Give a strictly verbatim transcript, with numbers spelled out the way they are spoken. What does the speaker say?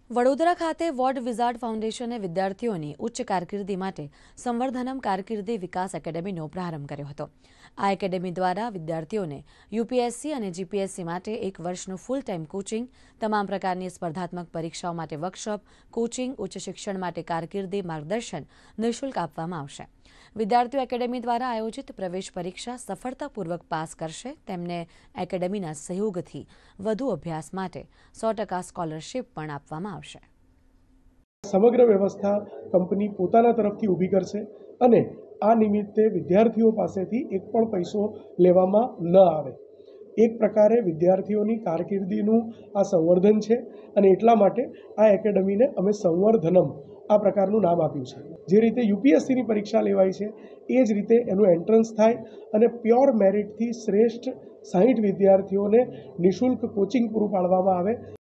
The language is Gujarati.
વડોદરા ખાતે વોર્ડ વિઝાર્ડ ફાઉન્ડેશને વિદ્યાર્થીઓની ઉચ્ચ કારકિર્દી માટે સંવર્ધનમ કારકિર્દી વિકાસ એકેડેમીનો પ્રારંભ કર્યો હતો। આ એકેડેમી દ્વારા વિદ્યાર્થીઓને યુપીએસસી અને જીપીએસસી માટે એક વર્ષનું ફૂલ ટાઈમ કોચિંગ, તમામ પ્રકારની સ્પર્ધાત્મક પરીક્ષાઓ માટે વર્કશોપ, કોચિંગ, ઉચ્ચ શિક્ષણ માટે કારકિર્દી માર્ગદર્શન નિઃશુલ્ક આપવામાં આવશે। વિદ્યાર્થીઓ એકેડેમી દ્વારા આયોજિત પ્રવેશ પરીક્ષા સફળતાપૂર્વક પાસ કરશે તેમને એકેડેમીના સહયોગથી વધુ અભ્યાસ માટે સો ટકા સ્કોલરશીપ પણ આપવામાં આવશે। સમગ્ર વ્યવસ્થા કંપની પોતાના તરફથી ઊભી કરશે અને આ નિમિત્તે વિદ્યાર્થીઓ પાસેથી એક પણ પૈસો લેવામાં ન આવે। એક પ્રકારે વિદ્યાર્થીઓની કારકિર્દીનું આ સંવર્ધન છે અને એટલા માટે આ એકેડેમીને અમે સંવર્ધનમ આ પ્રકારનું નામ આપ્યું છે। જે રીતે યુપીએસસીની પરીક્ષા લેવાય છે એ જ રીતે એનું એન્ટ્રન્સ થાય અને પ્યોર મેરિટથી શ્રેષ્ઠ સાહીઠ વિદ્યાર્થીઓને નિઃશુલ્ક કોચિંગ પૂરું પાડવામાં આવે।